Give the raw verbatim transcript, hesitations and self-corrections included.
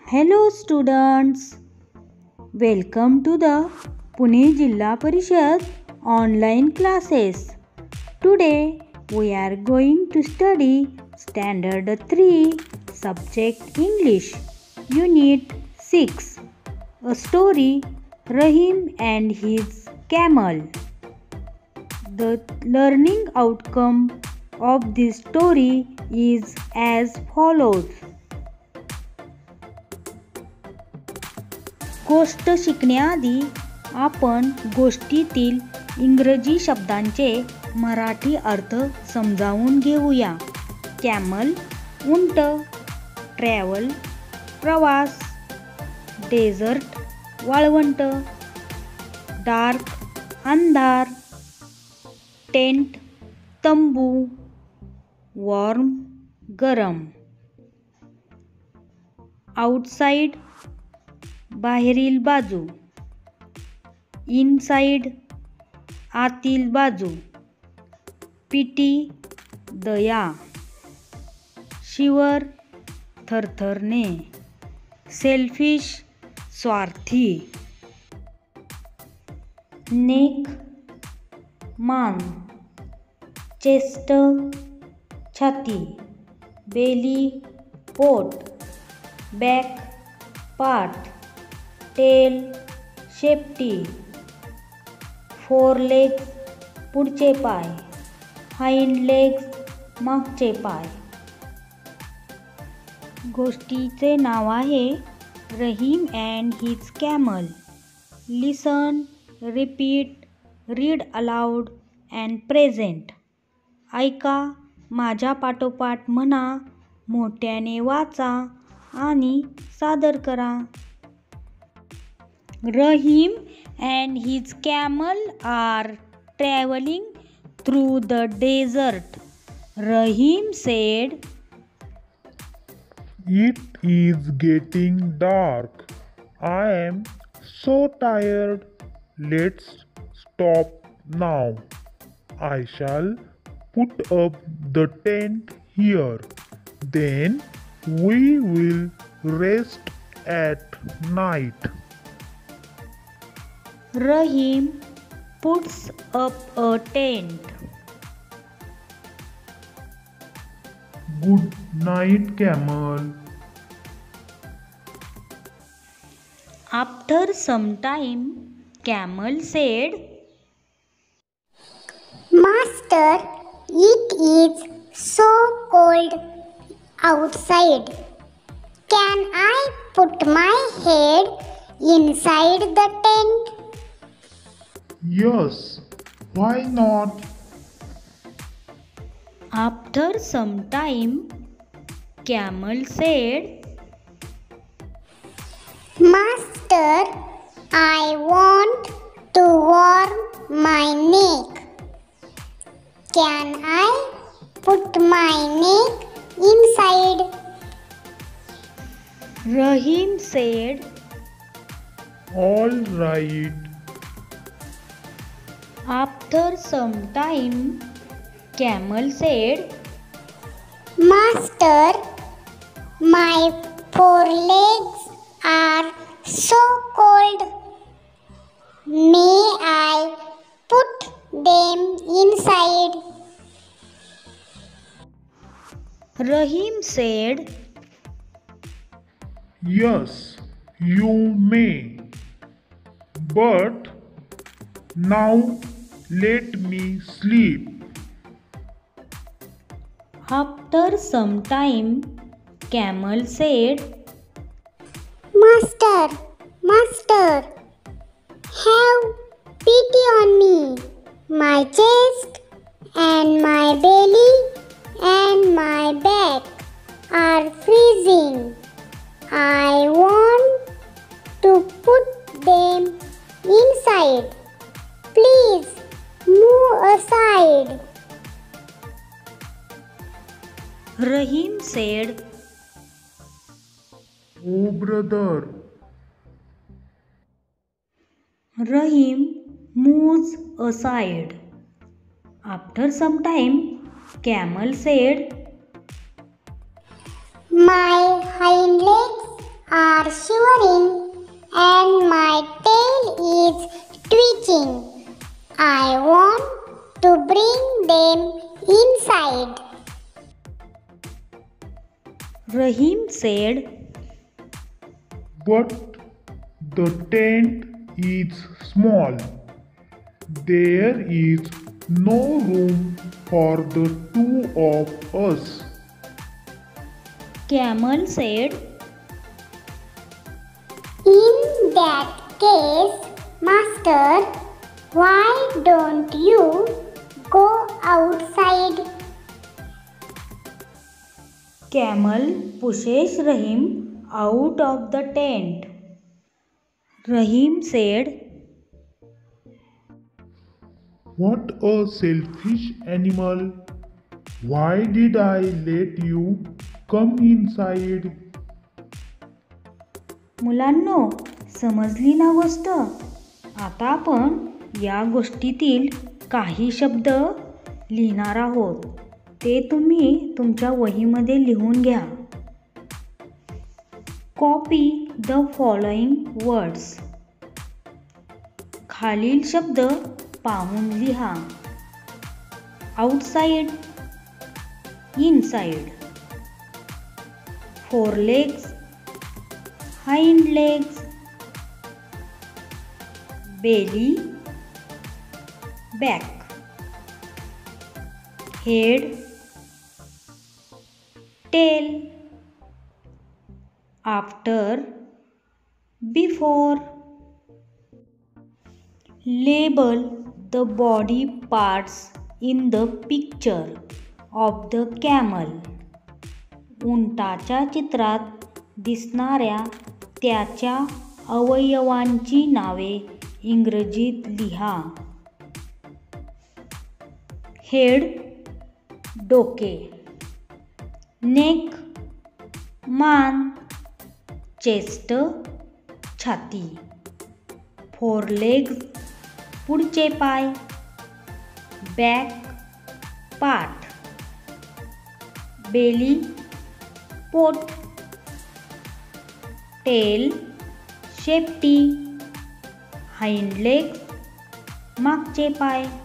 Hello students, welcome to the Pune Jilla Parishad online classes. Today we are going to study Standard three Subject English Unit six, a story Rahim and his camel. The learning outcome of this story is as follows. गोष्ट शिकण्याआधी आपण गोष्टीतील इंग्रजी शब्दांचे मराठी अर्थ समजावून घेऊया. Camel उंट, travel प्रवास, desert वाळवंट, डार्क अंधार, टेंट तंबू, वॉर्म गरम, आउटसाइड बाहेरील बाजू, इनसाइड आतील बाजू, पिटी दया, शिवर थरथरणे, सेल्फिश स्वार्थी, नेक मान, चेस्ट छाती, बेली पोट, बॅक पाठ, टेल शेपटी, फोर लेग्स पुढचे पाय, हाइंड लेग्स मागचे पाय. गोष्टीचे नाव आहे Rahim and his camel. Listen, repeat, read aloud and present. ऐका, माझ्या पाठोपाठ म्हणा, मोठ्याने वाचा आणि सादर करा. Rahim and his camel are traveling through the desert. Rahim said, "It is getting dark. I am so tired. Let's stop now. I shall put up the tent here. Then we will rest at night." Rahim puts up a tent. Good night, camel. After some time, Camel said, "Master, it is so cold outside. Can I put my head inside the tent?" Yes, why not? After some time, Camel said, "Master, I want to warm my neck. Can I put my neck inside?" Rahim said, All right. After some time, Camel said, "Master, my forelegs are so cold. May I put them inside?" Rahim said, Yes, you may. But now let me sleep. After some time, Camel said, "Master, Master, have pity on me. My chest and my belly and my back are freezing. I want to put them inside. Please move aside." Rahim said, Oh brother. Rahim moves aside. After some time, Camel said, "My hind legs are said, But the tent is small. There is no room for the two of us. Camel said, In that case, Master, why don't you go outside? Camel pushes Rahim out of the tent. Rahim said, What a selfish animal. Why did I let you come inside? मुलांनो, समजली ना गोष्ट? आता आपण या गोष्टीतील काही शब्द लिहिणार आहोत. ते तुम्ही तुमच्या वहीमध्ये लिहून घ्या. Copy the following words. खालील शब्द पाहून लिहा. Outside, inside. Four legs, hind legs. Belly, back. Head, tail. After, before. Label the body parts in the picture of the camel. उंटाच्या चित्रात दिसणाऱ्या त्याच्या अवयवांची नावे इंग्रजीत लिहा. हेड, डोके. नेक, मान. चेस्ट, छाती. फोर लेग्स, पुढचे पाय. बॅक, पाठ. बेली, पोट. टेल, शेपटी. हाइंड लेग्स, मागचे पाय.